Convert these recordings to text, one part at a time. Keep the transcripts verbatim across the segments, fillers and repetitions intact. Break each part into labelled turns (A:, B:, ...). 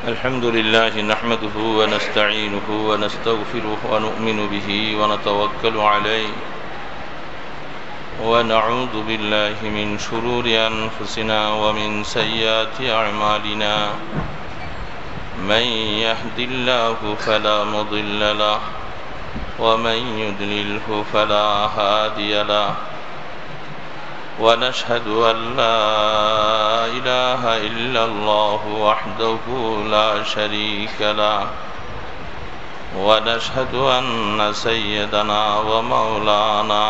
A: الحمد لله نحمده ونستعينه ونستغفره ونؤمن به ونتوكل عليه ونعوذ بالله من شرور أنفسنا ومن سيئات أعمالنا من يهد الله فلا مضل له ومن يضلله فلا هادي له ونشهد أن لا إله إلا الله وحده لا شريك له ونشهد أن سيدنا ومولانا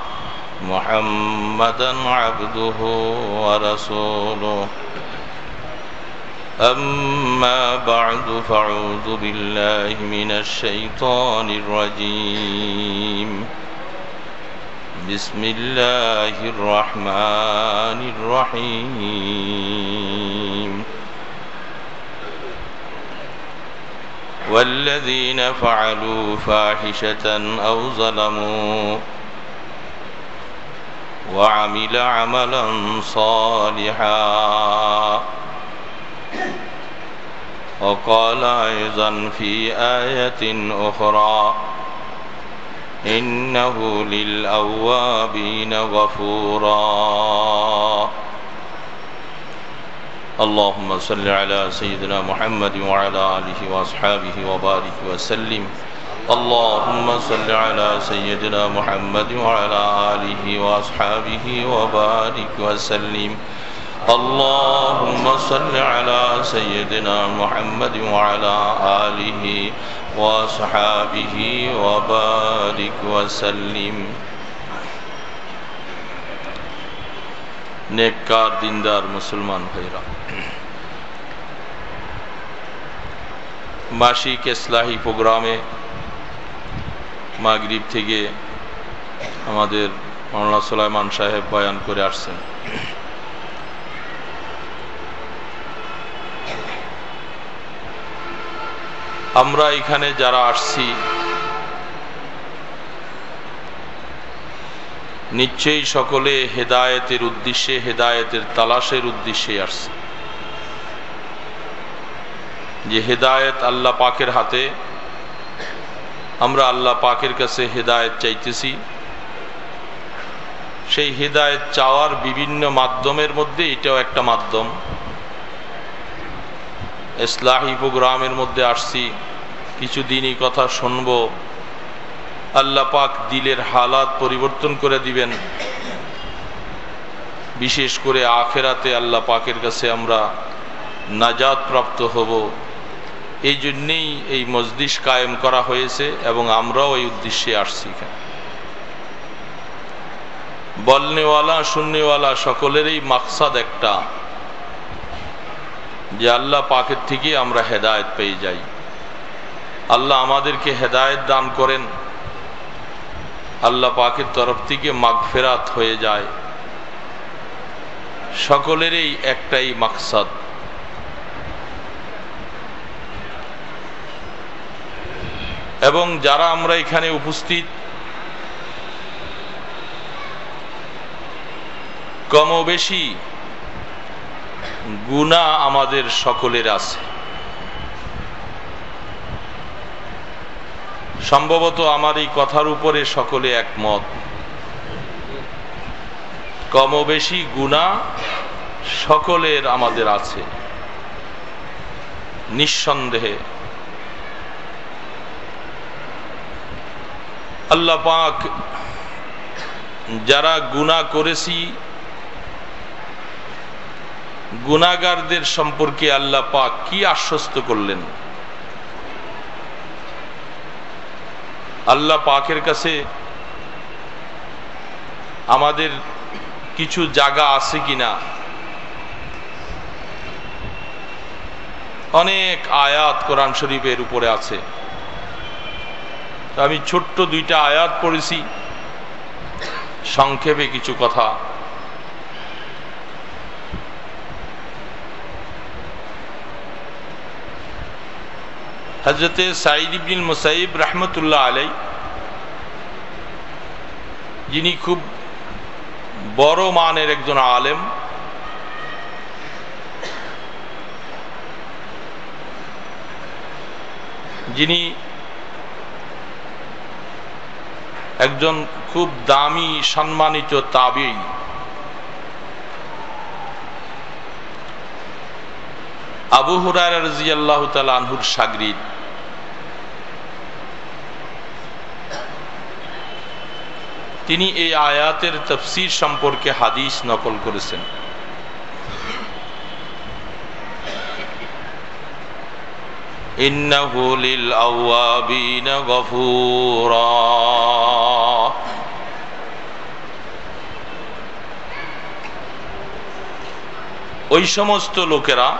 A: محمدا عبده ورسوله أما بعد فأعوذ بالله من الشيطان الرجيم بسم الله الرحمن الرحيم والذين فعلوا فاحشة أو ظلموا وعمل عملا صالحا وقال أيضا في آية أخرى إنه للأوابين غفورا اللهم صل على سيدنا محمد وعلى آله وأصحابه وبارك وسلم اللهم صل على سيدنا محمد وعلى آله وأصحابه وبارك وسلم اللهم صل على سيدنا محمد وعلى آله وأصحابه وبارك وسلم नेककार दीनदार मुसलमान भाईरा मासिक इस्लाही प्रोग्रामे मागरिब থেকে আমাদের মাওলানা সুলাইমান সাহেব বয়ান করে আসছেন। আমরা এখানে যারা আসছি নিশ্চয়ই সকলে হেদায়েতের উদ্দেশ্যে হেদায়েতের তালাশের উদ্দেশ্যে আসছি। যে হেদায়েত আল্লাহ পাকের হাতে, আমরা আল্লাহ পাকের কাছে হেদায়েত চাইতেছি। সেই হেদায়েত চাওয়ার বিভিন্ন মাধ্যমের মধ্যে এটাও একটা মাধ্যম। ইসলাহি প্রোগ্রামের মধ্যে আসছি, কিছু দিনই কথা শুনবো, আল্লাহ পাক দিলের হালাত পরিবর্তন করে দিবেন। বিশেষ করে আখেরাতে আল্লাহ পাকের কাছে আমরা নাজাত প্রাপ্ত হব। এই জন্যেই এই মজলিস কায়েম করা হয়েছে এবং আমরাও এই উদ্দেশ্যে আসছি। বলনেওয়ালা শুননেওয়ালা সকলেরই মাকসাদ একটা, যে আল্লাহ পাকের থেকে আমরা হেদায়েত পেয়ে যাই। আল্লাহ আমাদেরকে হেদায়েত দান করেন, আল্লাহ পাকের তরফ থেকে মাগফিরাত হয়ে যায়। সকলেরই একটাই মাকসাদ। এবং যারা আমরা এখানে উপস্থিত, কম বেশি গুনাহ আমাদের সকলের আছে। সম্ভবত আমার এই কথার উপরে সকলে একমত, কম বেশি গুনাহ সকলের আমাদের আছে নিঃসন্দেহে। আল্লাহ পাক যারা গুনাহ করেছি, গুনাহগারদের সম্পর্কে আল্লাহ পাক কি আশ্বস্ত করলেন? আল্লাহ পাকের কাছে আমাদের কিছু জায়গা আছে কিনা? অনেক আয়াত কোরআন শরীফের উপরে আছে। আমি ছোট্ট দুইটা আয়াত পড়েছি, সংক্ষেপে কিছু কথা। হযরতে সাঈদ ইবনুল মুসাইয়িব রাহমাতুল্লাহ আলাইহি, যিনি খুব বড় মানের একজন আলেম, যিনি একজন খুব দামি সম্মানিত তাবিঈ, আবু হুরায়রা রাদিয়াল্লাহু তাআলা আনহুর শাগরিদ। তিনি এই আয়াতের তাফসীর সম্পর্কে হাদিস নকল করেছেন। ইন্নাহু লিল আওয়াবিনা গফুরা। ওই সমস্ত লোকেরা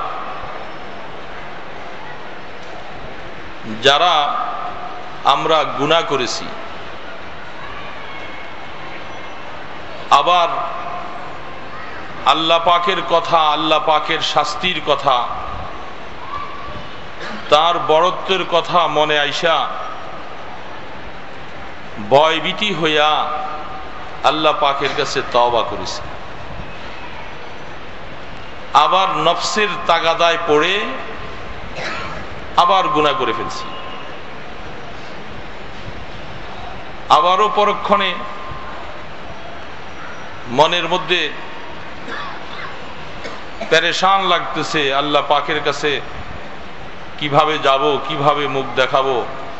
A: যারা আমরা গুনাহ করেছি, আবার আল্লাহ পাকের কথা, আল্লাহ পাকের শাস্তির কথা, তার বড়ত্বের কথা মনে আইসা ভয়ভীতি হইয়া আল্লাহ পাকের কাছে তওবা করেছে, আবার নফসের তাগাদায় পড়ে আবার গুনাহ করে ফেলছি, আবারও পরক্ষণে মনের মধ্যে পেরেশান লাগতেছে, আল্লাহ পাকের কাছে কিভাবে যাব, কিভাবে মুখ দেখাবো,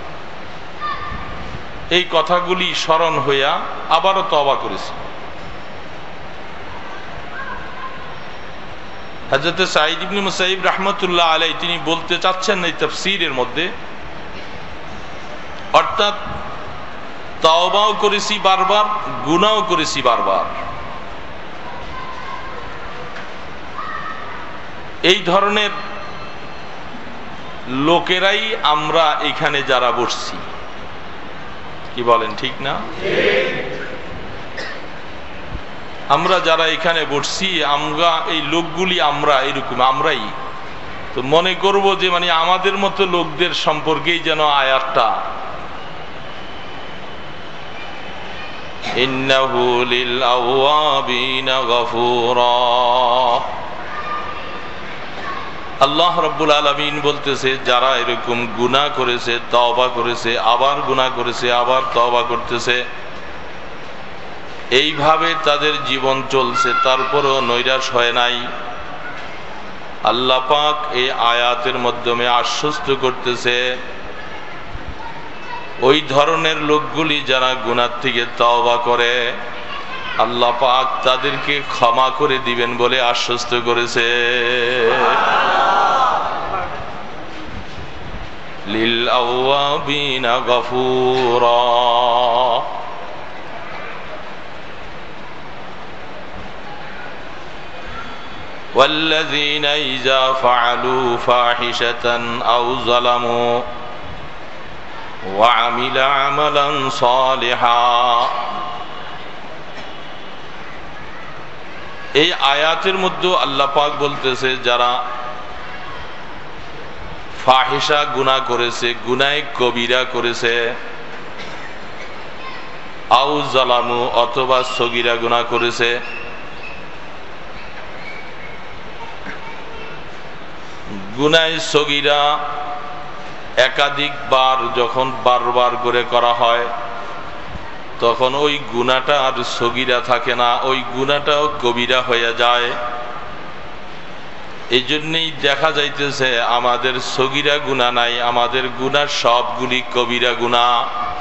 A: এই কথাগুলি স্মরণ হইয়া আবারও তওবা করেছি। হযরত সাঈদ ইবনে মুসাইয়িব রাহমাতুল্লাহ আলাইহি তিনি বলতে চাচ্ছেন এই তাফসীরের মধ্যে, অর্থাৎ তওবাও করেছি বারবার, গুনাহও করেছি বারবার। এই ধরনের লোকেরাই আমরা এখানে যারা বসছি, কি বলেন ঠিক না? আমরা যারা এখানে বসছি, আমরা এই লোকগুলি আমরা এরকম, আমরাই তো মনে করব যে মানে আমাদের মতো লোকদের সম্পর্কেই যেন আয়াতটা ইন্নাহু লিল আওয়াবিনা গফুরা। আল্লাহ রাব্বুল আলামিন বলতেছে যারা এরকম গুনাহ করেছে, তওবা করেছে, আবার গুনাহ করেছে, আবার তওবা করতেছে, এইভাবে তাদের জীবন চলছে, তারপরও নৈরাশ হয় নাই, আল্লাহ পাক এই আয়াতের মাধ্যমে আশ্বস্ত করতেছে ওই ধরনের লোকগুলি যারা গুনাহ থেকে তওবা করে আল্লাহ পাক তাদেরকে ক্ষমা করে দিবেন বলে আশ্বস্ত করেছে। লিল আওয়াবিনা গফুরা। والذين إذا فعلوا فاحشة أو ظلموا وعمل عملا صالحا। এই আয়াতের মধ্যে আল্লাহ পাক বলতেছে যারা ফাহিশা গুনাহ করেছে, গুনাহে কবিরা করেছে, আউ জালামু অথবা সগীরা গুনাহ করেছে, গুনাহ সগীরা একাধিকবার যখন বারবার করে করা হয় তখন ওই গুনাহটা আর সগীরা থাকে না, ওই গুনাহটাও কবিরা হয়ে যায়। এই জন্যই দেখা যাইতেছে আমাদের সগীরা গুনাহ নাই, আমাদের গুনাহ সবগুলি কবিরা গুনাহ।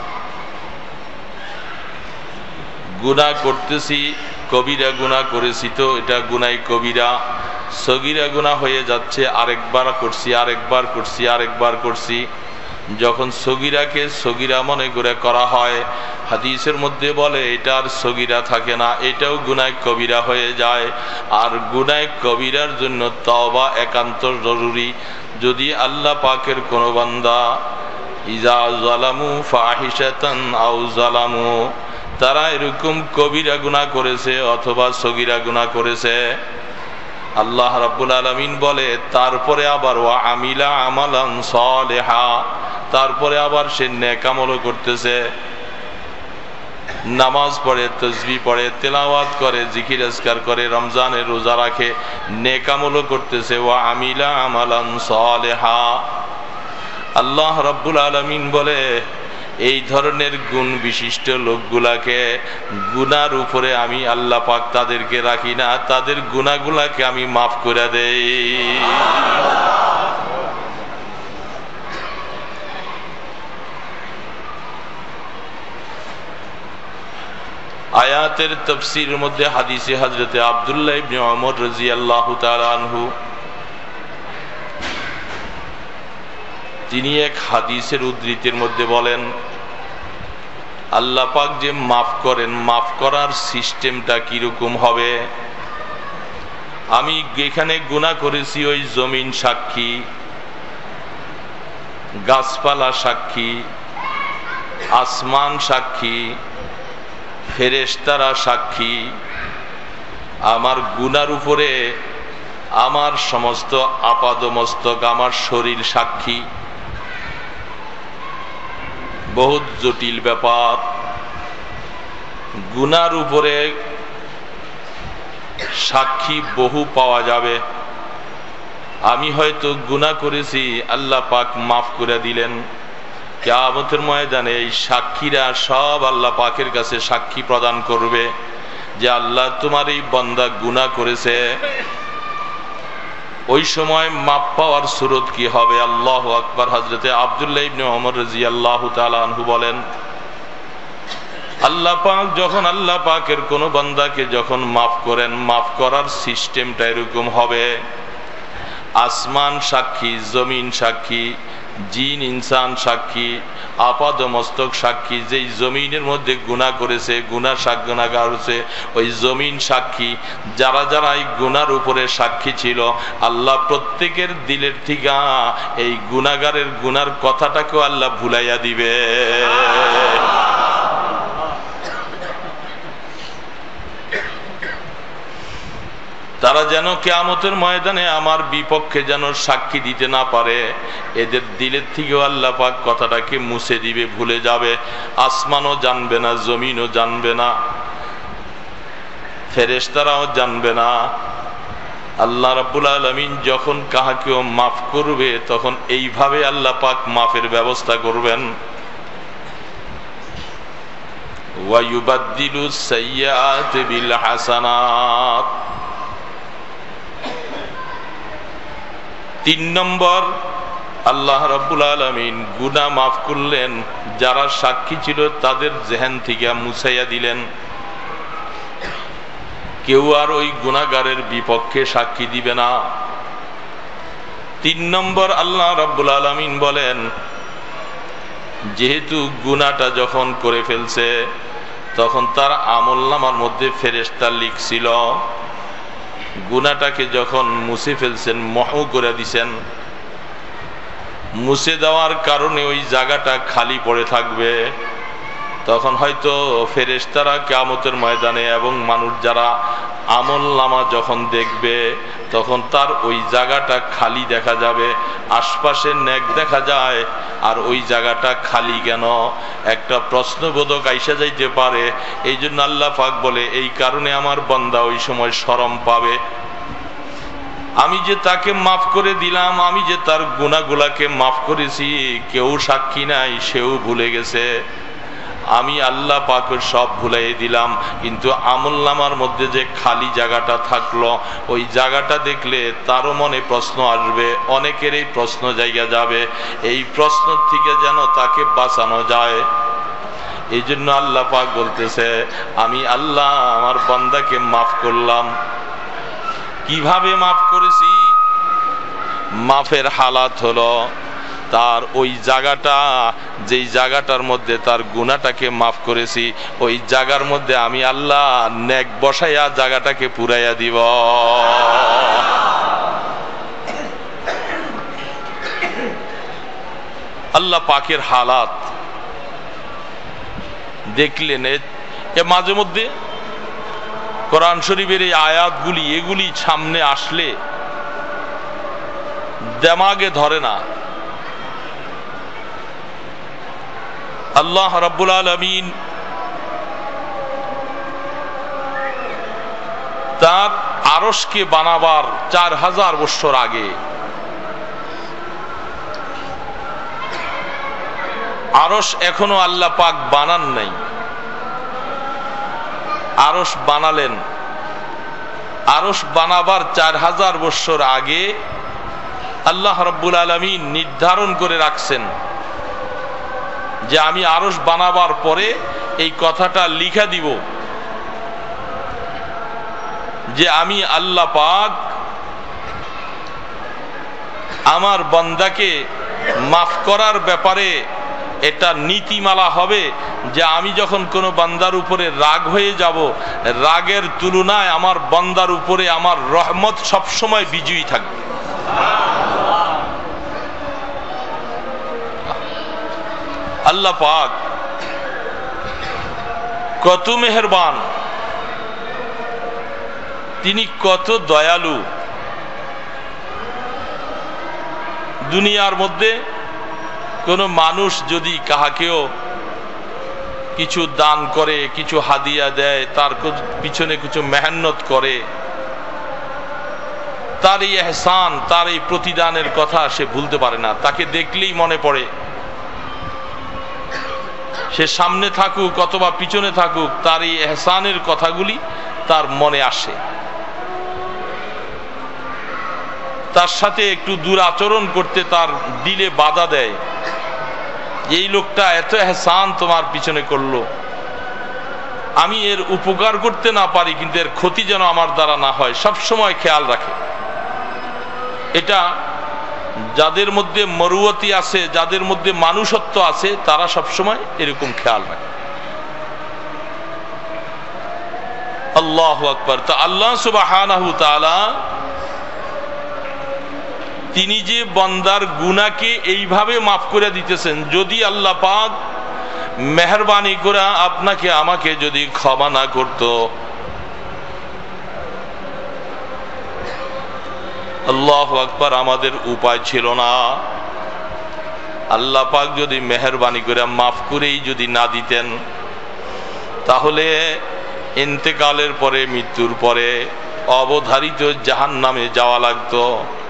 A: গুনাহ করতেছি, কবিরা গুনাহ করেছি তো এটা গুনাহ কবিরা, সগীরা গুনাহ হয়ে যাচ্ছে, আরেকবার করছি আরেকবার করছি আরেকবার করছি। যখন সগীরাকে সগীরা মনে করে করা হয়, হাদিসের মধ্যে বলে এটা আর সগীরা থাকে না, এটাও গুনাহ কবিরা হয়ে যায়। আর গুনাহ কবিরার জন্য তওবা একান্ত জরুরি। যদি আল্লাহ পাকের কোন বান্দা ইজা যালামু ফাহিশাতান আও যালামু, তারা এরকম কবিরা গুনাহ করেছে অথবা সগীরা গুনাহ করেছে, আল্লাহ রাব্বুল আলামিন বলে তারপরে আবার ওয়া আমিলা আমালান সালিহা, তারপরে আবার সে নেক আমল করতেছে, নামাজ পড়ে, তাসবিহ পড়ে, তেলাওয়াত করে, জিকির আজকার করে, রমজানের রোজা রাখে, নেক আমল করতেছে, ওয়া আমিলা আমালান সালিহা। আল্লাহ রাব্বুল আলামিন বলে এই ধরনের গুণ বিশিষ্ট লোকগুলাকে গুনার উপরে আমি আল্লাহ পাক তাদেরকে রাখি না, তাদের গুনাহগুলাকে আমি মাফ করে দেই। আয়াতের তাফসীরের মধ্যে হাদিসে হযরতে আব্দুল্লাহ ইবনে ওমর রাদিয়াল্লাহু তাআলা আনহু তিনি এক হাদিসের উদ্ধৃতির মধ্যে বলেন, আল্লাহ পাক যে মাফ করেন, মাফ করার সিস্টেমটা কিরকম হবে? আমি এখানে গুনাহ করেছি, ওই জমিন সাক্ষী, গাছপালা সাক্ষী, আসমান সাক্ষী, ফেরেশতারা সাক্ষী, আমার গুনার উপরে আমার সমস্ত আপাদমস্তক, আমার শরীর সাক্ষী। বহুত জটিল ব্যাপার। গুনার উপরে সাক্ষী বহু পাওয়া যাবে। আমি হয়তো গুনাহ করেছি, আল্লাহ পাক মাফ করে দিলেন। কিয়ামতের ময়দানে এই সাক্ষীরা সব আল্লাহ পাকের কাছে সাক্ষী প্রদান করবে যে আল্লাহ তোমার এই বান্দা গুনাহ করেছে। ওই সময় মাপ পাওয়ার সুরত কি হবে? আল্লাহু আকবার। হযরতে আব্দুল্লাহ ইবনে ওমর রাদিয়াল্লাহু তাআলা আনহু বলেন, আল্লাহ পাক যখন আল্লাহ পাকের কোন বান্দাকে যখন মাফ করেন, মাফ করার সিস্টেমটা এরকম হবে, আসমান সাক্ষী, জমিন সাক্ষী, জিন ইনসান সাক্ষী, আপাদ মস্তক সাক্ষী। যেই জমিনের মধ্যে গুনাহ করেছে, গুনাহ গুনাহগার হয়েছে, ওই জমিন সাক্ষী। যারা যারা এই গুনার উপরে সাক্ষী ছিল, আল্লাহ প্রত্যেকের দিলের থেকে এই গুনাহগারের গুনার কথাটাকেও আল্লাহ ভুলাইয়া দিবে। তারা যেন কিয়ামতের ময়দানে আমার বিপক্ষে যেন সাক্ষী দিতে না পারে, এদের দিলের থেকেও আল্লাহ পাক কথাটাকে মুছে দিবে, ভুলে যাবে। আসমানও জানবে না, জমিনও জানবে না, ফেরেশতারাও জানবে না। আল্লাহ রাব্বুল আলামিন যখন কাহাকেও মাফ করবে, তখন এইভাবে আল্লাহ পাক মাফের ব্যবস্থা করবেন। ওয়া ইউবাদদিলুস সাইয়্যাতি বিল হাসানাত। তিন নম্বর, আল্লাহ রাব্বুল আলামিন গুনাহ মাফ করলেন, যারা সাক্ষী ছিল তাদের জেহেন থেকে মুছাইয়া দিলেন। কেউ আর ওই গুনাহগারের বিপক্ষে সাক্ষী দিবে না। তিন নম্বর, আল্লাহ রাব্বুল আলামিন বলেন, যেহেতু গুনাহটা যখন করে ফেলছে, তখন তার আমলনামার মধ্যে ফেরেশতা লিখছিল, গুনাহটাকে যখন মুছে ফেলছেন, মহু করে দিছেন, মুছে দেওয়ার কারণে ওই জায়গাটা খালি পড়ে থাকবে। তখন হয়তো ফেরেশতারা কিয়ামতের ময়দানে এবং মানুষ যারা আমলনামা যখন দেখবে, তখন তার ওই জায়গাটা খালি দেখা যাবে, আশপাশে নেক দেখা যায়, আর ওই জায়গাটা খালি কেন? একটা প্রশ্নবোধক আইসা যাইতে পারে। এই জন্য আল্লাহ পাক বলে, এই কারণে আমার বান্দা ওই সময় শরম পাবে। আমি যে তাকে মাফ করে দিলাম, আমি যে তার গুনাহগুলাকে মাফ করেছি, কেউ সাক্ষী নাই, সেও ভুলে গেছে। আমি আল্লাহ পাকের সব ভুলাই দিলাম, কিন্তু আমলনামার মধ্যে যে খালি জায়গাটা থাকলো, ওই জায়গাটা দেখলে তারও মনে প্রশ্ন আসবে, অনেকেরই প্রশ্ন জায়গা যাবে। এই প্রশ্ন থেকে যেন তাকে বাঁচানো যায়, এই জন্য আল্লাহ পাক বলতেছে, আমি আল্লাহ আমার বান্দাকে মাফ করলাম। কিভাবে মাফ করেছি? মাফের হালাত হলো, তার ওই জায়গাটা, যেই জায়গাটার মধ্যে তার গুনাহটাকে মাফ করেছি, ওই জায়গার মধ্যে আমি আল্লাহ নেক বসাইয়া জায়গাটাকে পুরাইয়া দিব। আল্লাহ পাকের হালাত দেখলেন। এ মাঝে মধ্যে কোরআন শরীফের এই আয়াতগুলি, এগুলি সামনে আসলে দেমাগে ধরে না। আল্লাহ রাব্বুল আলামিন তার আরশকে বানাবার চার হাজার বছর আগে আরশ এখনো আল্লাহ পাক বানান নাই, আরশ বানালেন। আরশ বানাবার চার হাজার বছর আগে আল্লাহ রাব্বুল আলামিন নির্ধারণ করে রাখছেন যে আমি আরশ বানাবার পরে এই কথাটা লিখা দিব যে আমি আল্লাহ পাক আমার বান্দাকে মাফ করার ব্যাপারে এটা নীতিমালা হবে যে আমি যখন কোনো বান্দার উপরে রাগ হয়ে যাব, রাগের তুলনায় আমার বান্দার উপরে আমার রহমত সবসময় বিজয়ী থাকবে। আল্লাহ পাক কত মেহেরবান, তিনি কত দয়ালু। দুনিয়ার মধ্যে কোন মানুষ যদি কাহাকেও কিছু দান করে, কিছু হাদিয়া দেয়, তার পিছনে কিছু মেহনত করে, তার এই এহসান, তার এই প্রতিদানের কথা সে ভুলতে পারে না। তাকে দেখলেই মনে পড়ে, সে সামনে থাকুক অথবা পিছনে থাকুক, তার এই এহসানের কথাগুলি তার মনে আসে। তার সাথে একটু দুরাচরণ করতে তার দিলে বাধা দেয়, এই লোকটা এত এহসান তোমার পিছনে করলো, আমি এর উপকার করতে না পারি কিন্তু এর ক্ষতি যেন আমার দ্বারা না হয়, সব সময় খেয়াল রাখে। এটা যাদের মধ্যে মরুয়তি আছে, যাদের মধ্যে মানুষত্ব আছে, তারা সব সময় এরকম খেয়াল রাখে। আল্লাহু আকবার। তো আল্লাহ সুবহানাহু তাআলা তিনি যে বান্দার গুনাহকে এইভাবে মাফ করে দিতেছেন, যদি আল্লাহ পাক মেহেরবানি করে আপনাকে আমাকে যদি ক্ষমা না করত, আল্লাহু আকবার, আমাদের উপায় ছিল না। আল্লাহ পাক যদি মেহেরবানি করে মাফ করেই যদি না দিতেন, তাহলে ইন্তেকালের পরে, মৃত্যুর পরে অবধারিত জাহান্নামে যাওয়া লাগতো।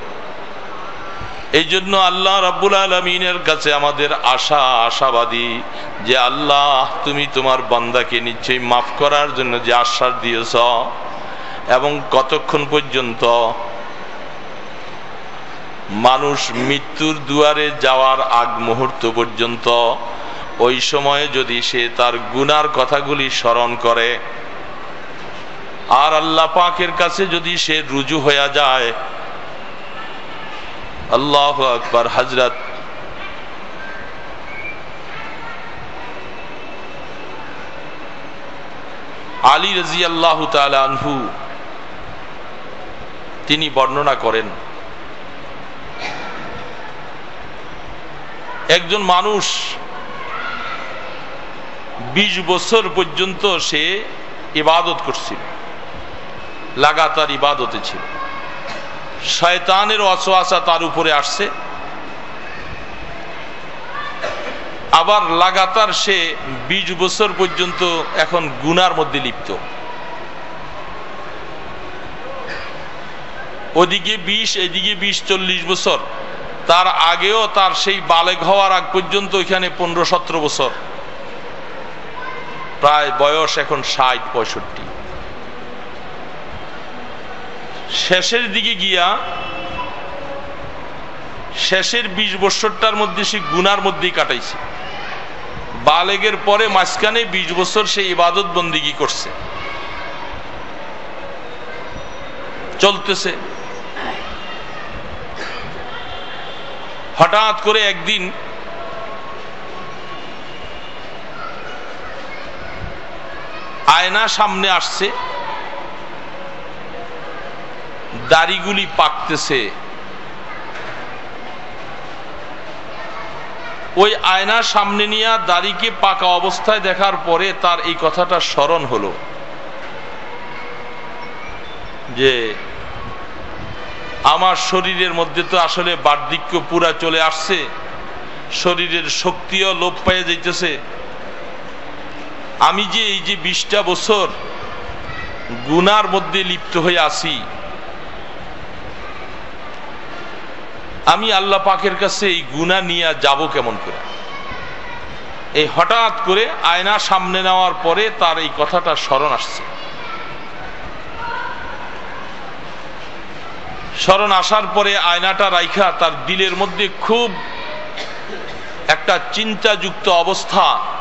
A: এই জন্য আল্লাহ রাব্বুল আলামিনের কাছে আমাদের আশা, আশাবাদী যে আল্লাহ তুমি তোমার বান্দাকে নিশ্চয়ই মাফ করার জন্য যে আশ্বাস দিয়েছ, এবং কতক্ষণ পর্যন্ত মানুষ মৃত্যুর দুয়ারে যাওয়ার আগ মুহূর্ত পর্যন্ত, ওই সময়ে যদি সে তার গুনার কথাগুলি স্মরণ করে আর আল্লাহ পাকের কাছে যদি সে রুজু হয়ে যায়, আল্লাহু আকবার। হযরত আলী রাদিয়াল্লাহু তাআলা আনহু তিনি বর্ণনা করেন, একজন মানুষ বিশ বছর পর্যন্ত সে ইবাদত করছিল, লাগাতার ইবাদতে ছিল। শয়তানের ওয়াসওয়াসা তার উপরে আসছে, আবার লাগাতার সে বিশ বছর পর্যন্ত এখন গুনার মধ্যে লিপ্ত। ওদিকে বিশ, এদিকে বিশ, চল্লিশ বছর। তার আগেও তার সেই বালেগ হওয়ার আগ পর্যন্ত এখানে পনেরো সতেরো বছর, প্রায় বয়স এখন ষাট পঁয়ষট্টি। শেষের দিকে গিয়া শেষের বিশ বছরটার মধ্যে সে গুনার মধ্যেই কাটাইছে। বালেগের পরে মাঝখানে বিশ বছর সে ইবাদত বন্দিগি করছে, চলতেছে। হঠাৎ করে একদিন আয়না সামনে আসছে, দাড়িগুলি পাকতেছে। ওই আয়নার সামনে নিয়ে দাড়িকে পাকা অবস্থায় দেখার পরে তার এই কথাটা স্মরণ হলো যে আমার শরীরের মধ্যে তো আসলে বার্ধক্য পুরা চলে আসছে, শরীরের শক্তিও লোপ পেয়ে যাইতেছে। আমি যে এই যে বিশটা বছর গুনার মধ্যে লিপ্ত হয়ে আছি, আমি আল্লাহ পাকের কাছে এই গুনাহ নিয়ে যাব কেমন করে? এই হঠাৎ করে আয়না সামনে নেওয়ার পরে তার এই কথাটা স্মরণ আসছে। স্মরণ আসার পরে আয়নাটা রাইখা তার দিলের মধ্যে খুব একটা চিন্তাযুক্ত অবস্থা,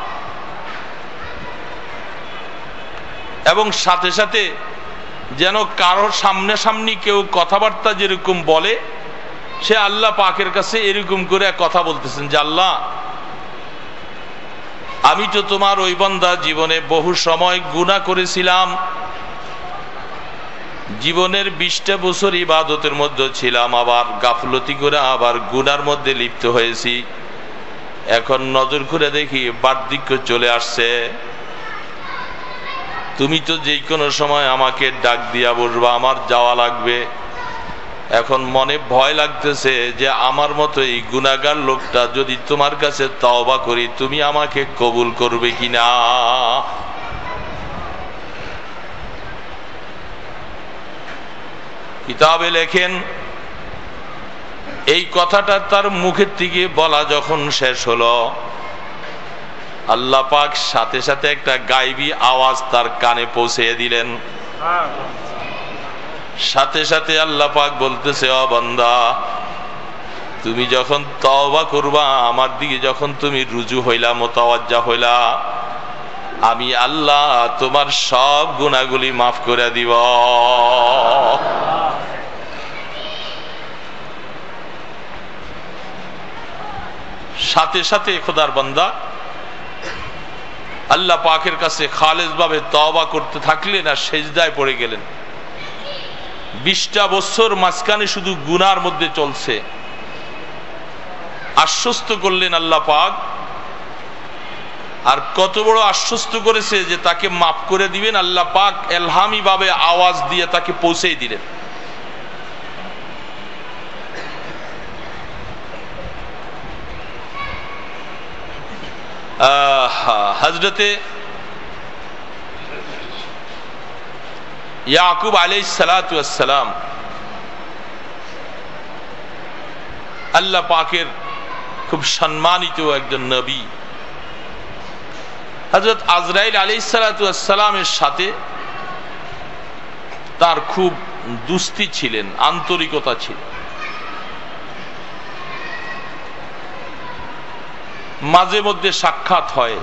A: এবং সাথে সাথে যেন কারোর সামনাসামনি কেউ কথাবার্তা যেরকম বলে, সে আল্লাহ পাকের কাছে এরকম করে কথা বলতেছেন যে আল্লাহ, আমি তো তোমার ওই বান্দা, জীবনে বহু সময় গুনাহ করেছিলাম, জীবনের বিশটা বছর ইবাদতের মধ্যে ছিলাম, আবার গাফলতি করে আবার গুনার মধ্যে লিপ্ত হয়েছি। এখন নজর করে দেখি বার্ধক্য চলে আসছে, তুমি তো যে কোনো সময় আমাকে ডাক দিয়া বসবা, আমার যাওয়া লাগবে। এখন মনে ভয় লাগতেছে যে আমার মতো এই গুনাহগার লোকটা যদি তোমার কাছে তওবা করি, তুমি আমাকে কবুল করবে কিনা। কিতাবে লেখেন, এই কথাটা তার মুখের থেকে বলা যখন শেষ হলো, আল্লাহ পাক সাথে সাথে একটা গায়বী আওয়াজ তার কানে পৌঁছে দিলেন। সাথে সাথে আল্লাহ পাক বলতেছে, ও বান্দা, তুমি যখন তওবা করবা, আমার দিকে যখন তুমি রুজু হইলা, মুতাওয়াজ্জা হইলা, আমি আল্লাহ তোমার সব গুনাহগুলি মাফ করে দিব। সাথে সাথে খোদার বান্দা আল্লাহ পাকের কাছে খালেস ভাবে তওবা করতে থাকলেন আর সেজদায় পড়ে গেলেন। বিশটা বছর মাঝখানে শুধু গুনার মধ্যে চলছে। আশ্বস্ত করলেন আল্লাহ পাক, আর কত বড় আশ্বস্ত করেছে যে তাকে মাফ করে দিবেন। আল্লাহ পাক এলহামি ভাবে আওয়াজ দিয়ে তাকে পৌঁছে দিলেন। হযরতে ইয়াকুব আলাইহিস সালাতু ওয়াস সালাম আল্লাহ পাকের খুব সম্মানিত একজন নবী। হযরত আজরাইল আলাইহিস সালাতু ওয়াস সালামের সাথে তার খুব দুস্তি ছিলেন, আন্তরিকতা ছিল। মাঝে মধ্যে সাক্ষাৎ হয়,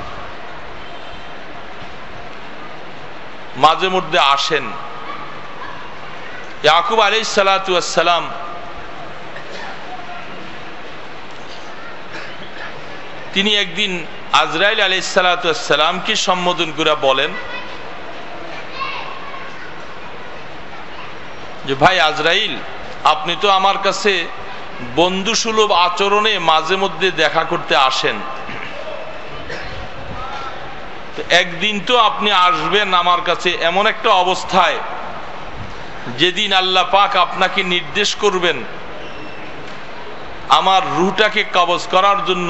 A: মাঝে মধ্যে আসেন। ইয়াকুব আলাইহিস সালাতু ওয়াস সালাম তিনি একদিন আজরাইল আলাইহিস সালাতু ওয়াস সালামকে সম্বোধন করে বলেন যে, ভাই আজরাইল, আপনি তো আমার কাছে বন্ধুসুলভ আচরণে মাঝে মধ্যে দেখা করতে আসেন, একদিন তো আপনি আসবেন আমার কাছে এমন একটা অবস্থায় যেদিন আল্লাহ পাক আপনাকে নির্দেশ করবেন আমার রূহটাকে কবজ করার জন্য।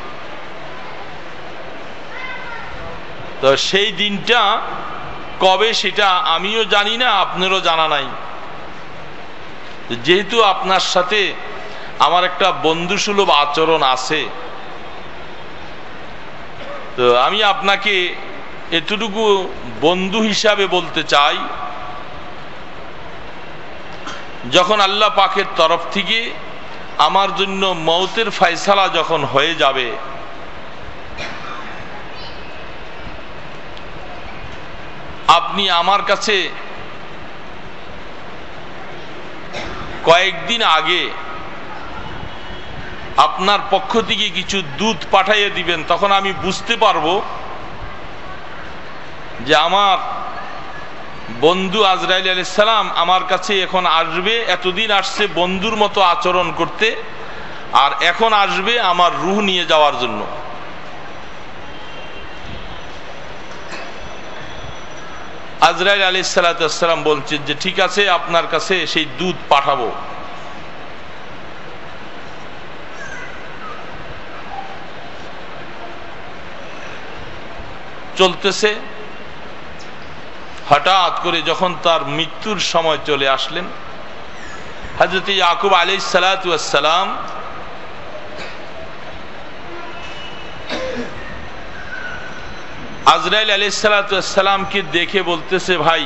A: তো সেই দিনটা কবে সেটা আমিও জানি না, আপনারও জানা নাই। যেহেতু আপনার সাথে আমার একটা বন্ধুসুলভ আচরণ আছে, তো আমি আপনাকে এতটুকু বন্ধু হিসাবে বলতে চাই, যখন আল্লাহ পাকের তরফ থেকে আমার জন্য মওতের ফয়সালা যখন হয়ে যাবে, আপনি আমার কাছে কয়েকদিন আগে আপনার পক্ষ থেকে কিছু দুধ পাঠাইয়ে দিবেন, তখন আমি বুঝতে পারবো যে আমার বন্ধু আজরাইল আলাইহিস সালাম আমার কাছে এখন আসবে। এতদিন আসছে বন্ধুর মতো আচরণ করতে, আর এখন আসবে আমার রূহ নিয়ে যাওয়ার জন্য। আজরাইল আলাইহিস সালাতু ওয়াস সালাম বলছেন যে ঠিক আছে, আপনার কাছে সেই দুধ পাঠাবো। চলতেছে, হঠাৎ করে যখন তার মৃত্যুর সময় চলে আসলেন, হযরত ইয়াকুব আলাইহিস সালাতু ওয়াস সালাম আজরাইল আলাইহিস সালাতু ওয়াস সালামকে দেখে বলতেছে, ভাই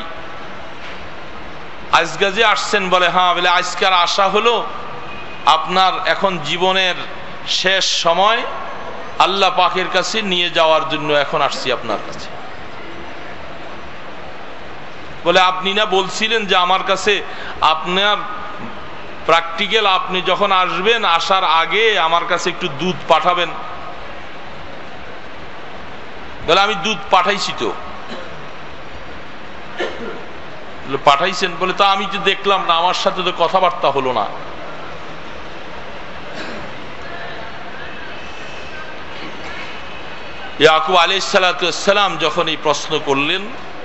A: আজকে যে আসছেন? বলে হ্যাঁ। বলে আজকের আশা হলো আপনার এখন জীবনের শেষ সময়, আল্লাহ পাকের কাছে নিয়ে যাওয়ার জন্য এখন আসছি আপনার কাছে। বলে আপনি না বলছিলেন যে আমার কাছে আপনার প্র্যাকটিক্যাল, আপনি যখন আসবেন আসার আগে আমার কাছে একটু দুধ পাঠাবেন। বলে আমি দুধ পাঠাইছি তো। পাঠাইছেন? বলে তা আমি তো দেখলাম না, আমার সাথে তো কথাবার্তা হলো না। ইয়াকুব আলাইহিস সালাতু ওয়াস সালাম যখন এই প্রশ্ন করলেন,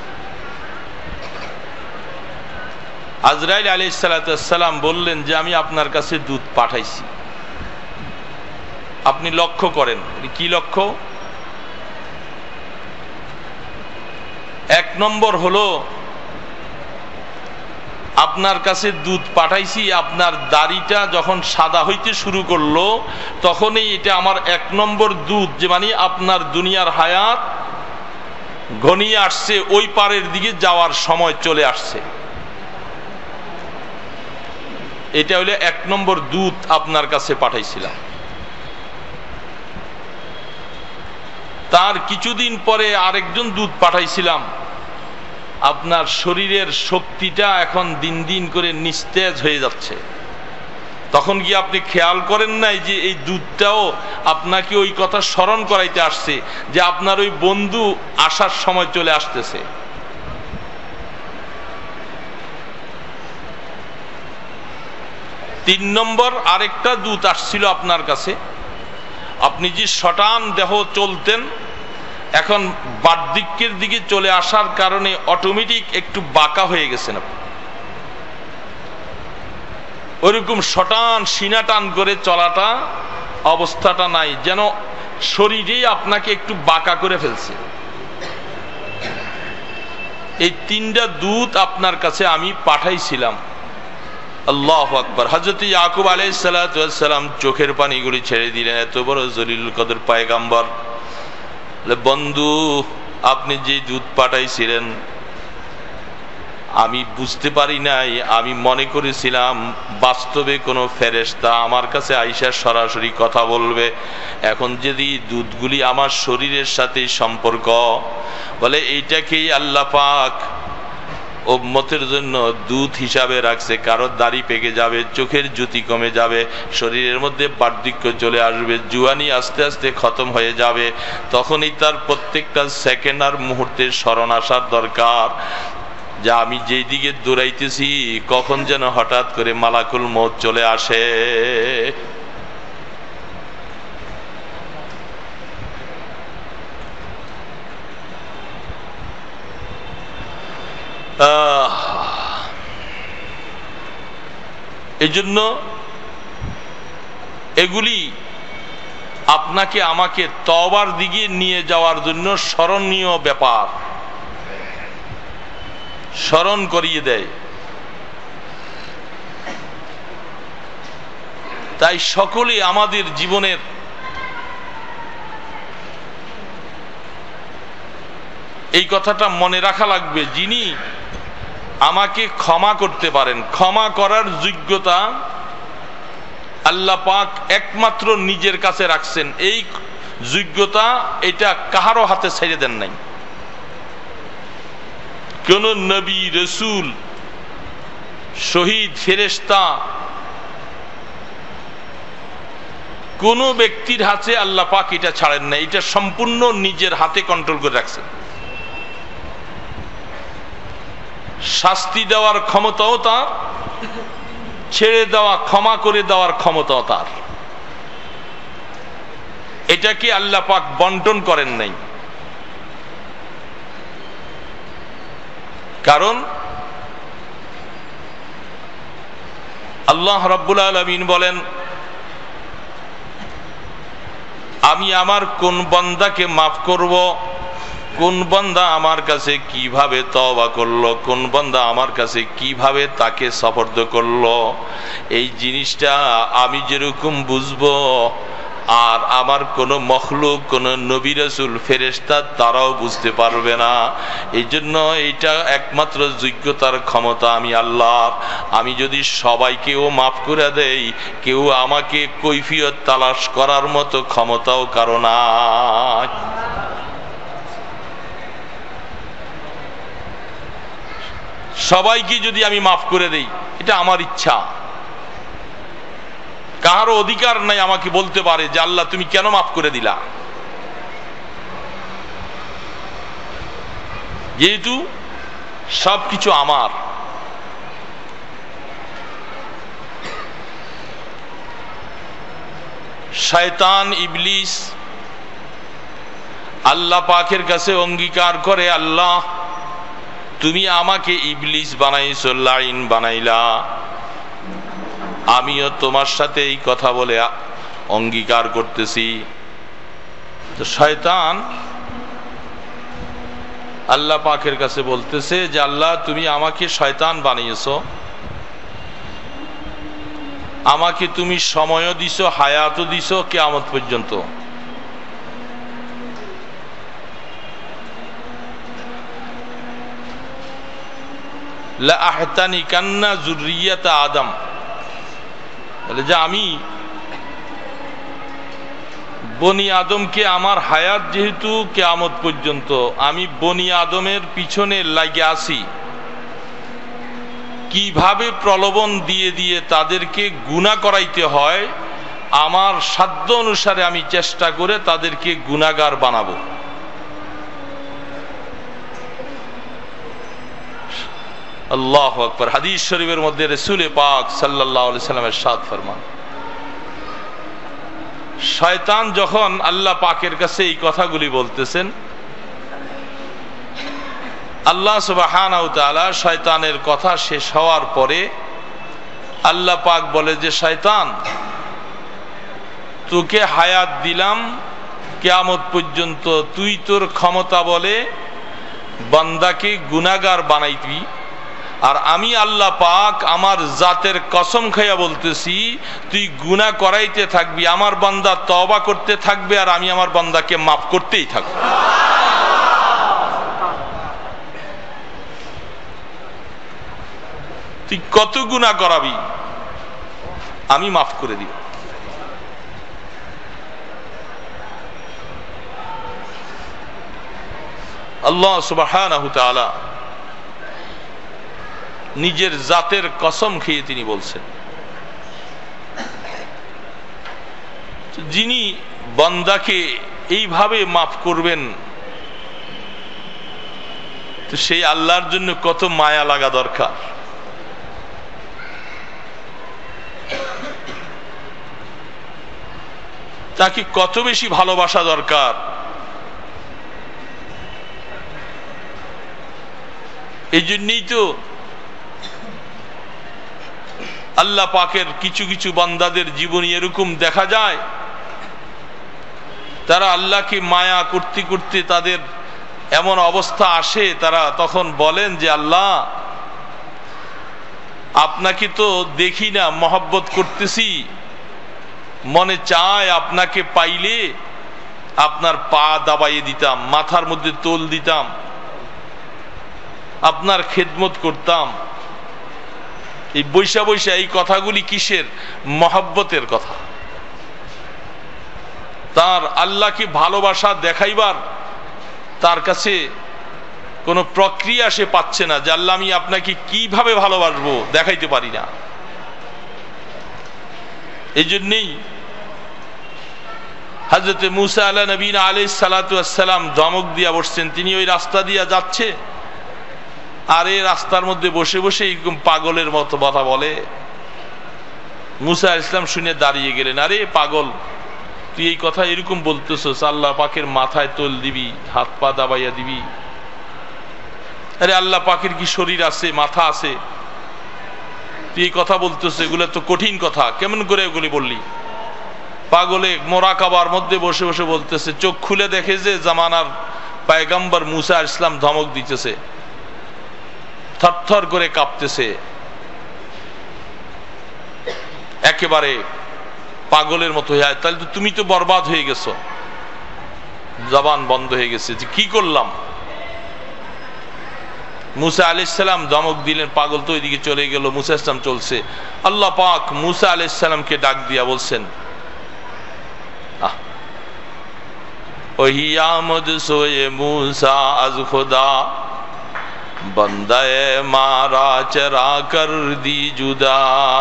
A: আজরাইল আলাইহিস সালাতু ওয়াস সালাম বললেন যে আমি আপনার কাছে দুধ পাঠাইছি। আপনি লক্ষ্য করেন। কি লক্ষ্য? এক নম্বর হলো আপনার কাছে দুধ পাঠাইছি, আপনার দাড়িটা যখন সাদা হইতে শুরু করলো তখনই এটা আমার এক নম্বর দুধ, যে মানে আপনার দুনিয়ার হায়াত ঘনিয়ে আসছে, ওই পারের দিকে যাওয়ার সময় চলে আসছে। এটা হলো এক নম্বর দুধ আপনার কাছে পাঠাইছিলাম। তার কিছুদিন পরে আরেকজন দুধ পাঠাইছিলাম, আপনার শরীরের শক্তিটা এখন দিন দিন করে নিস্তেজ হয়ে যাচ্ছে। তখন কি আপনি খেয়াল করেন নাই যে এই দুধটাও আপনাকে ওই কথা স্মরণ করাইতে আসছে যে আপনার ওই বন্ধু আসার সময় চলে আসতেছে? তিন নম্বর আরেকটা দুধ আসছিল আপনার কাছে, আপনি যে শটান দেহ চলতেন, এখন বার্ধক্যের দিকে চলে আসার কারণে অটোমেটিক একটু বাঁকা হয়ে গেছেন আপনি। ওইরকম শটান সিনা টান করে চলাটা অবস্থাটা নাই, যেন শরীরেই আপনাকে একটু বাঁকা করে ফেলছে। এই তিনটা দুধ আপনার কাছে আমি পাঠাইছিলাম। আল্লাহু আকবার। হযরত ইয়াকুব আলাইহিস সালাতু ওয়াস সালাম চোখের পানিগুলি ছেড়ে দিলেন। এত বড় জলিলুল কদর পয়গম্বর, বন্ধু আপনি যে দুধ পাঠাইছিলেন আমি বুঝতে পারি নাই, আমি মনে করেছিলাম বাস্তবে কোনো ফেরেশতা আমার কাছে আইসা সরাসরি কথা বলবে। এখন যদি দুধগুলি আমার শরীরের সাথে সম্পর্ক, বলে এইটাকেই আল্লাহ পাক উম্মতের জন্য দুধ হিসাবে রাখছে। কারো দাড়ি পেকে যাবে, চোখের জ্যোতি কমে যাবে, শরীরের মধ্যে বার্ধক্য চলে আসবে, জুয়ানি আস্তে আস্তে খতম হয়ে যাবে, তখনই তার প্রত্যেকটা সেকেন্ড আর মুহূর্তের স্মরণ আসার দরকার যে আমি যেই দিকে দৌড়াইতেছি কখন যেন হঠাৎ করে মালাকুল মউত চলে আসে। এই জন্য এগুলি আপনাকে আমাকে তওবার দিকে নিয়ে যাওয়ার জন্য স্মরণীয় ব্যাপার, স্মরণ করিয়ে দেয়। তাই সকলে আমাদের জীবনের এই কথাটা মনে রাখা লাগবে, যিনি আমাকে ক্ষমা করতে পারেন, ক্ষমা করার যোগ্যতা আল্লাহ পাক একমাত্র নিজের কাছে রাখছেন। এই যোগ্যতা এটা কাহারও হাতে ছেড়ে দেন নাই। কোন নবী, রসুল, শহীদ, ফেরেশতা কোন ব্যক্তির হাতে আল্লাহ পাক এটা ছাড়েন না। এটা সম্পূর্ণ নিজের হাতে কন্ট্রোল করে রাখছেন। শাস্তি দেওয়ার ক্ষমতাও তার, ছেড়ে দেওয়া, ক্ষমা করে দেওয়ার ক্ষমতাও তার। এটাকে আল্লাহ পাক বন্টন করেন নাই। কারণ আল্লাহ রাব্বুল আলামিন বলেন, আমি আমার কোন বান্দাকে মাফ করব, কোন বান্দা আমার কাছে কিভাবে তওবা করলো, কোন বান্দা আমার কাছে কিভাবে তাকে সুপর্দ করলো, এই জিনিসটা আমি যেরকম বুঝবো আর আমার কোন মখলুক, কোন নবী রাসূল, ফেরেশতা তারাও বুঝতে পারবে না। এই জন্য এইটা একমাত্র যোগ্যতার ক্ষমতা আমি আল্লাহর। আমি যদি সবাইকেও মাফ করে দেই, কেউ আমাকে কৈফিয়ত তালাশ করার মতো ক্ষমতাও কারো নাই। সবাইকে যদি আমি মাফ করে দেই, এটা আমার ইচ্ছা। কারো অধিকার নাই আমাকে বলতে পারে যে আল্লাহ তুমি কেন মাফ করে দিলা। যেহেতু সবকিছু আমার। শয়তান ইবলিস আল্লাহ পাকের কাছে অঙ্গীকার করে, আল্লাহ তুমি আমাকে ইবলিস বানাইছো, লাইন বানাইলা, আমিও তোমার সাথে এই কথা বলে অঙ্গীকার করতেছি। তো শয়তান আল্লাহ পাকের কাছে বলতেছে যে আল্লাহ তুমি আমাকে শয়তান বানিয়েছো, আমাকে তুমি সময়ও দিছো, হায়াতও দিছো কিয়ামত পর্যন্ত। লা আহতানিকান্না যুররিয়াতা আদম, বলে যে আমি বনি আদমকে, আমার হায়াত যেহেতু কিয়ামত পর্যন্ত, আমি বনি আদমের পিছনে লাগে আছি, কিভাবে প্রলোভন দিয়ে দিয়ে তাদেরকে গুনাহ করাইতে হয়, আমার সাধ্য অনুসারে আমি চেষ্টা করে তাদেরকে গুনাহগার বানাবো। আল্লাহু আকবার। হাদিস শরীফের মধ্যে রাসূল পাক সাল্লাল্লাহু আলাইহি সাল্লামের ইরশাদ ফরমান, শয়তান যখন আল্লাহ পাকের কাছে এই কথাগুলি বলতেছেন, আল্লাহ সুবহানাহু ওয়া তাআলা শয়তানের কথা শেষ হওয়ার পরে আল্লাহ পাক বলে যে শয়তান, তোকে হায়াত দিলাম কিয়ামত পর্যন্ত, তুই তোর ক্ষমতা বলে বান্দাকে গুনাহগার বানাইবি, আর আমি আল্লাহ পাক আমার জাতের কসম খাইয়া বলতেছি তুই গুনাহ করাইতে থাকবি, আমার বান্দা তওবা করতে থাকবে, আর আমি আমার বান্দাকে মাফ করতেই থাকব। তুই কত গুনাহ করাবি, আমি মাফ করে দিব। আল্লাহ সুবহানাহু ওয়া তাআলা নিজের জাতের কসম খেয়ে তিনি বলছেন, যিনি বান্দাকে এইভাবে মাফ করবেন, তো সেই আল্লাহর জন্য কত মায়া লাগা দরকার। তাকে কত বেশি ভালোবাসা দরকার। এই জন্যই তো আল্লাহ পাকের কিছু কিছু বান্দাদের জীবনী এরকম দেখা যায়, তারা আল্লাহকে মায়া করতে করতে তাদের এমন অবস্থা আসে, তারা তখন বলেন যে আল্লাহ আপনাকে তো দেখি না, মহব্বত করতেছি, মনে চায় আপনাকে পাইলে আপনার পা দাবাইয়ে দিতাম, মাথার মধ্যে তোল দিতাম, আপনার খেদমত করতাম। এই বৈশা বৈশা এই কথাগুলি কিসের? মহব্বতের কথা। তার আল্লাহকে ভালোবাসা দেখাইবার তার কাছে কোনো প্রক্রিয়া সে পাচ্ছে না, যে আল্লাহ আমি আপনাকে কিভাবে ভালোবাসবো দেখাইতে পারি না। এই জন্যই হযরতে মুসা আলা নবীনা আলাইহিস সালাতু ওয়াস সালাম ধমক দিয়া বসছেন। তিনি ওই রাস্তা দিয়া যাচ্ছে, আর এই রাস্তার মধ্যে বসে বসে এরকম পাগলের মতো কথা বলে। মুসা আলাইহিস সালাম শুনে দাঁড়িয়ে গেলেন, আরে পাগল, তুই এই কথা এরকম বলতেছস, আল্লাহ পাকের মাথায় তোল দিবি, হাত পা দাবাইয়া দিবি? আরে আল্লাহ পাকের কি শরীর আছে, মাথা আছে? তুই এই কথা বলতেছ, এগুলো তো কঠিন কথা, কেমন করে এগুলি বললি? পাগলে মোরাকাবার মধ্যে বসে বসে বলতেছে, চোখ খুলে দেখে যে জামানার পয়গম্বর মুসা আলাইহিস সালাম ধমক দিতেছে, থরথর করে কাঁপতেছে, একেবারে পাগলের মতো হয়ে, তাহলে তো তুমি তো বরবাদ হয়ে গেছো। জবান বন্ধ হয়ে গেছে যে কি করলাম। মুসা আলাইহিস সালাম ধমক দিলেন, পাগল তো ওইদিকে চলে গেল। মুসা আলাইহিস সালাম চলছে, আল্লাহ পাক মুসা আলাইহিস সালামকে ডাক দিয়া বলছেন, আহ ওহি আমদ সোয়ে মুসা আজ খুদা বন্দায়ে মারা চরা কর দি জুদা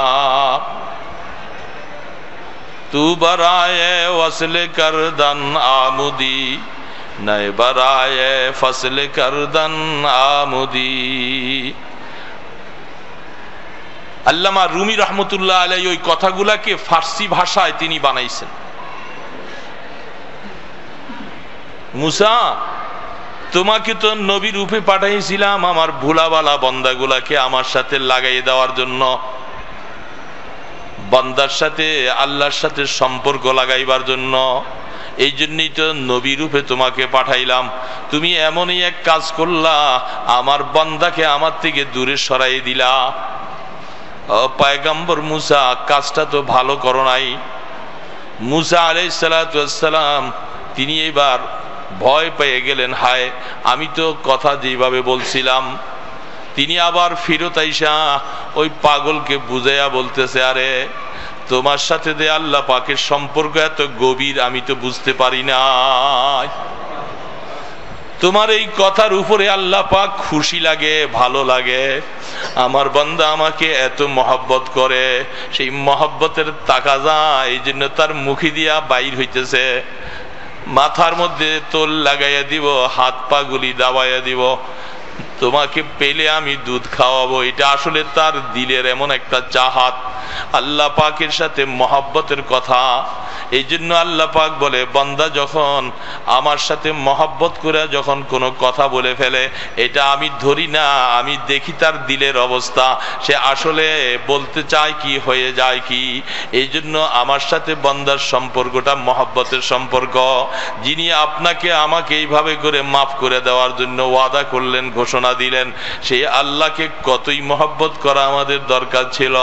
A: তু বরায়ে ওয়াসল করদন আমুদি নয় বরায়ে ফসল করদন আমুদি। আল্লামা রুমি রহমতুল্লাহ আলাইহি ওই কথাগুলাকে ফার্সি ভাষায় তিনি বানাইছেন। মুসা, তোমাকে তো নবী রূপে পাঠাইছিলাম আমার ভুলাবালা বন্দাগুলাকে আমার সাথে লাগাই দেওয়ার জন্য, বান্দার সাথে আল্লাহর সাথে সম্পর্ক লাগাইবার জন্য। এই জন্যই তো নবী রূপে তোমাকে পাঠাইলাম। তুমি এমনই এক কাজ করলা, আমার বান্দাকে আমার থেকে দূরে সরাই দিলা। ও পয়গম্বর মুসা, কাজটা তো ভালো করো নাই। মুসা আলাইহিস সালাতু ওয়াস সালাম তিনি এবার ভয় পেয়ে গেলেন, হায় আমি তো কথা যেভাবে বলছিলাম। তিনি আবার ফিরত আইসা ওই পাগলকে বুঝাইয়া বলতেছে, আরে তোমার সাথে যে আল্লাহ পাকের সম্পর্ক এত গভীর আমি তো বুঝতে পারি না। তোমার এই কথার উপরে আল্লাহ পাক খুশি লাগে, ভালো লাগে। আমার বান্দা আমাকে এত মহব্বত করে, সেই মহব্বতের তাকাজা এই জন্য তার মুখে দিয়া বাইর হইতেছে। মাথার মধ্যে তোল লাগাইয়া দিব, হাত পা গুলি দাবাইয়া দিব, তোমাকে পেলে আমি দুধ খাওয়াবো। এটা আসলে তার দিলের এমন একটা চাহাত, আল্লাহ পাকের সাথে মহব্বতের কথা। এই জন্য আল্লাহ পাক বলে, বান্দা যখন আমার সাথে মহব্বত করে যখন কোনো কথা বলে ফেলে, এটা আমি ধরি না, আমি দেখি তার দিলের অবস্থা, সে আসলে বলতে চায় কি, হয়ে যায় কি। এই জন্য আমার সাথে বান্দার সম্পর্কটা মহব্বতের সম্পর্ক। যিনি আপনাকে আমাকে এইভাবে করে মাফ করে দেওয়ার জন্য ওয়াদা করলেন, ঘোষণা দিলেন, সেই আল্লাহকে কতই মহব্বত করা আমাদের দরকার ছিল।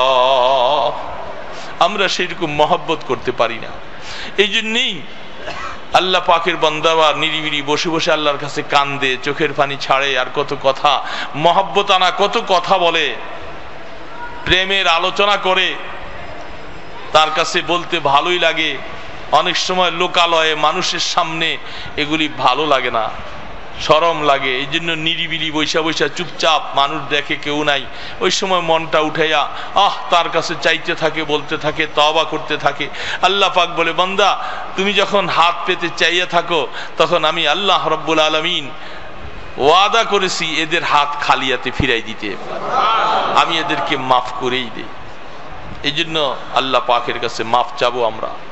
A: আমরা সেরকম মহব্বত করতে পারি না। এই জন্যই আল্লাহ পাকের বান্দা নিরিবিলি বসে বসে আল্লাহর কাছে কান্দে, চোখের পানি ছাড়ে, আর কত কথা মহব্বত আনা, কত কথা বলে, প্রেমের আলোচনা করে, তার কাছে বলতে ভালোই লাগে। অনেক সময় লোকালয়ে মানুষের সামনে এগুলি ভালো লাগে না, শরম লাগে। এই জন্য নিরিবিলি বৈশা বৈশা চুপচাপ, মানুষ দেখে কেউ নাই, ওই সময় মনটা উঠাইয়া আহ তার কাছে চাইতে থাকে, বলতে থাকে, তওবা করতে থাকে। আল্লাহ পাক বলে, বান্দা তুমি যখন হাত পেতে চাইয়া থাকো, তখন আমি আল্লাহ রাব্বুল আলামিন ওয়াদা করেছি এদের হাত খালিয়াতে ফিরাই দিতে, আমি এদেরকে মাফ করেই দেই। এই জন্য আল্লাহ পাকের কাছে মাফ চাবো আমরা।